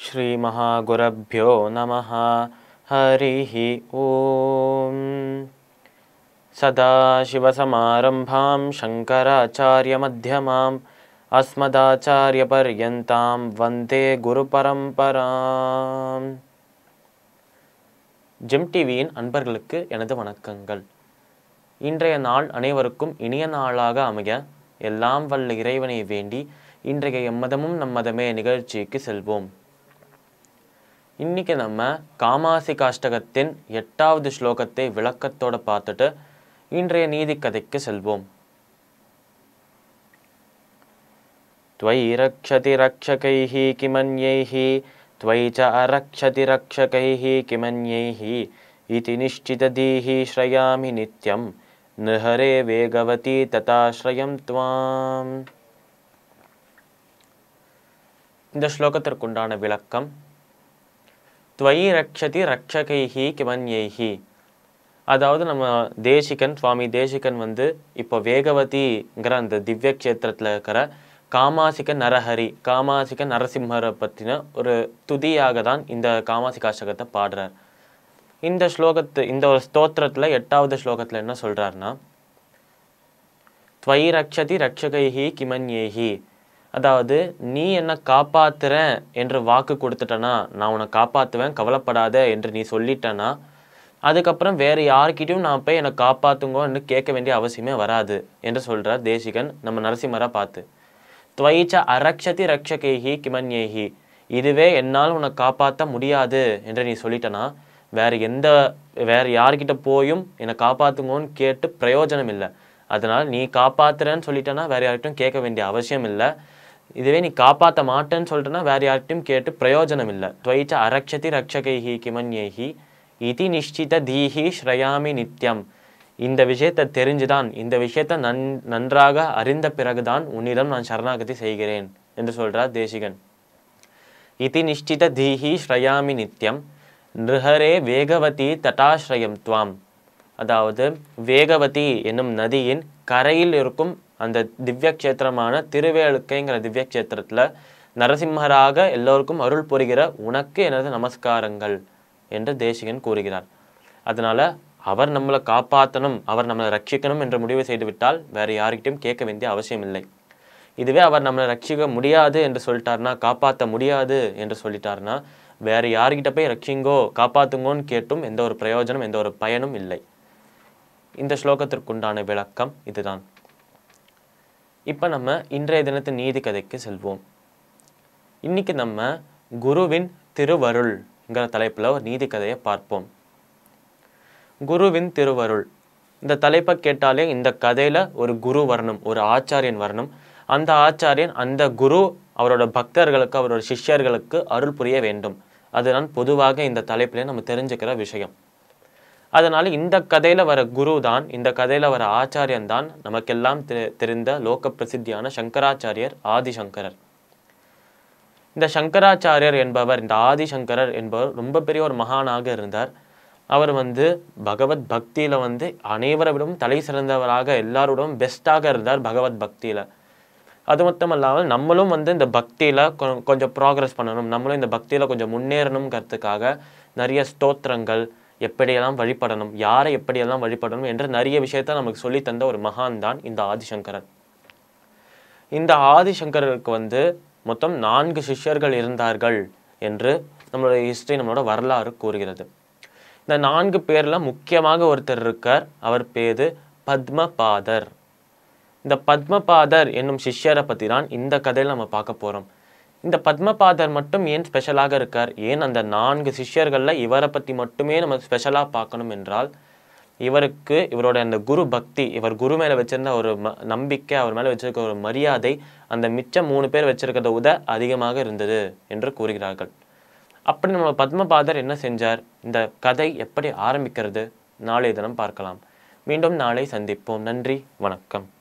श्री महागुरुभ्यो नमः। हरिः ओम। सदाशिवसमारम्भां शंकराचार्यमध्यमाम् अस्मदाचार्यपर्यन्तां वन्दे குருபரம்பராம். ஜெம் டிவியின் அன்பர்களுக்கு எனது வணக்கங்கள். இன்றைய நாள் அனைவருக்கும் இனிய நாளாக அமைய எல்லாம் வல்ல இறைவனை வேண்டி இன்றைய எம்மதமும் நம்மதமே நிகழ்ச்சிக்கு செல்வோம். இன்னைக்கு நம்ம காமாசி காஷ்டகத்தின் 8வது ஸ்லோகத்தை விளக்கத்தோட பார்த்துட்டு இன்றைய நீதி கதைக்கு செல்வோம். त्वयि रक्षति रक्षकैः किमन्यैः त्वयि च अरक्षति रक्षकैः किमन्यैः इति निश्चितधीः श्रयामि नित्यं नृहरे वेगवती तथाश्रयं त्वाम्. இந்த ஸ்லோகத்திற்குண்டான விளக்கம், त्वयि रक्षति रक्षकैः किमन्यैः, அதாவது நம்ம தேசிகன் சுவாமி தேசிகன் இப்போ வேகவதிங்கிற அந்த திவ்ய க்ஷேத்திரத்தில் இருக்கிற காமாசிக நரஹரி காமாசிக நரசிம்மரை பற்றின ஒரு துதியாக தான் இந்த காமாசி காஷ்டகத்தை பாடுறார். இந்த ஒரு ஸ்தோத்திரத்தில் 8வது ஸ்லோகத்தில் என்ன சொல்கிறாருன்னா, त्वयि रक्षति रक्षकैः किमन्यैः, அதாவது நீ என்னை காப்பாத்துறேன் என்று வாக்கு கொடுத்துட்டனா, நான் உன்னை காப்பாற்றுவேன் கவலைப்படாத என்று நீ சொல்லிட்டனா, அதுக்கப்புறம் வேறு யார்கிட்டையும் நான் போய் என்னை காப்பாற்றுங்கன்னு கேட்க வேண்டிய அவசியமே வராது என்று சொல்கிறார் தேசிகன் நம்ம நரசிம்மரை பார்த்து. त्वयि च அரக்ஷதி ரக்ஷகைஹி கிமன்யைஹி, இதுவே என்னால் உன்னை காப்பாற்ற முடியாது என்று நீ சொல்லிட்டனா, வேறு யார்கிட்ட போயும் என்னை காப்பாற்றுங்கன்னு கேட்டு பிரயோஜனம் இல்லை. அதனால் நீ காப்பாற்றுறேன்னு சொல்லிட்டனா வேறு யார்கிட்டையும் கேட்க வேண்டிய அவசியம் இல்லை. இதுவே நீ காப்பாற்ற மாட்டேன்னு சொல்லிட்டனா வேறு யார்கிட்டையும் கேட்டு பிரயோஜனம் இல்லை. त्वयि च அரக்ஷதி ரக்ஷகைஹி கிமன்யைஹி இதி நிஷ்சித தீஹி ஸ்ரயாமி நித்யம், இந்த விஷயத்தை தெரிஞ்சுதான், இந்த விஷயத்தை நன்றாக அறிந்த பிறகுதான் உன்னிடம் நான் சரணாகதி செய்கிறேன் என்று சொல்றார் தேசிகன். இதி நிஷ்டித தீஹி ஸ்ரயாமி நித்யம் நிருஹரே வேகவதி தட்டாஸ்ரயம் துவாம், அதாவது வேகவதி என்னும் நதியின் கரையில் இருக்கும் அந்த திவ்ய க்ஷேத்திரமான திருவேலுக்கைங்கிற திவ்ய க்ஷேத்திரத்தில் நரசிம்மராக எல்லோருக்கும் அருள் புரிகிற உனக்கு எனது நமஸ்காரங்கள் என்று தேசிகன் கூறுகிறார். அதனால அவர் நம்மளை காப்பாற்றணும், அவர் நம்மளை ரட்சிக்கணும் என்று முடிவு செய்துவிட்டால் வேறு யார்கிட்டையும் கேட்க வேண்டிய அவசியம் இல்லை. இதுவே அவர் நம்மளை ரட்சிக்க முடியாது என்று சொல்லிட்டார்னா, காப்பாற்ற முடியாது என்று சொல்லிட்டார்னா, வேறு யார்கிட்ட போய் ரட்சிங்கோ காப்பாற்றுங்கோன்னு கேட்டும் எந்த ஒரு பிரயோஜனம் எந்த ஒரு பயனும் இல்லை. இந்த ஸ்லோகத்திற்குண்டான விளக்கம் இதுதான். இப்போ நம்ம இன்றைய தினத்து நீதி கதைக்கு செல்வோம். இன்னைக்கு நம்ம குருவின் திருவருள்ங்கிற தலைப்பில் ஒரு நீதி கதையை பார்ப்போம். குருவின் திருவருள் இந்த தலைப்பை கேட்டாலே இந்த கதையில் ஒரு குரு வரணும், ஒரு ஆச்சாரியன் வரணும். அந்த ஆச்சாரியன் அந்த குரு அவரோட பக்தர்களுக்கு அவரோட சிஷ்யர்களுக்கு அருள் புரிய வேண்டும். அதுதான் பொதுவாக இந்த தலைப்பிலே நம்ம தெரிஞ்சுக்கிற விஷயம். அதனால இந்த கதையில் வர குரு தான், இந்த கதையில் வர ஆச்சாரியன் தான் நமக்கெல்லாம் தெரிந்த லோக பிரசித்தியான சங்கராச்சாரியர் ஆதிசங்கரர். இந்த சங்கராச்சாரியர் என்பவர், இந்த ஆதிசங்கரர் என்பவர் ரொம்ப பெரிய ஒரு மகானாக இருந்தார். அவர் பகவத் பக்தியில் அனைவரை விடவும் தலை சிறந்தவராக எல்லாரோடவும் பெஸ்ட்டாக இருந்தார் பகவத் பக்தியில். அது மட்டும் இல்லாமல் நம்மளும் இந்த பக்தியில் கொஞ்சம் ப்ராக்ரஸ் பண்ணணும், நம்மளும் இந்த பக்தியில் கொஞ்சம் முன்னேறணுங்கிறதுக்காக நிறைய ஸ்தோத்திரங்கள், எப்படியெல்லாம் வழிபடணும், யாரை எப்படியெல்லாம் வழிபடணும் என்ற நிறைய விஷயத்த நமக்கு சொல்லி தந்த ஒரு மகான் தான் இந்த ஆதிசங்கரர். இந்த ஆதிசங்கருக்கு மொத்தம் 4 சிஷ்யர்கள் இருந்தார்கள் என்று நம்மளோட ஹிஸ்டரி, நம்மளோட வரலாறு கூறுகிறது. இந்த 4 பேர்ல முக்கியமாக ஒருத்தர் இருக்கார், அவர் பேரு பத்மபாதர். இந்த பத்மபாதர் என்னும் சிஷ்யரை பற்றி தான் இந்த கதையில் நம்ம பார்க்க போகிறோம். இந்த பத்மபாதர் மட்டும் ஏன் ஸ்பெஷலாக இருக்கார், ஏன் அந்த 4 சிஷ்யர்களில் இவரை பற்றி மட்டுமே நம்ம ஸ்பெஷலாக பார்க்கணும் என்றால், இவரோட அந்த குரு பக்தி, இவர் குரு மேலே வச்சிருந்த ஒரு நம்பிக்கை, அவர் மேலே வச்சிருக்க ஒரு மரியாதை அந்த மிச்சம் 3 பேர் வச்சிருக்கிறத அதிகமாக இருந்தது என்று கூறுகிறார்கள். அப்படி நம்ம பத்மபாதர் என்ன செஞ்சார், இந்த கதை எப்படி ஆரம்பிக்கிறது, நாளைய தினம் பார்க்கலாம். மீண்டும் நாளை சந்திப்போம். நன்றி, வணக்கம்.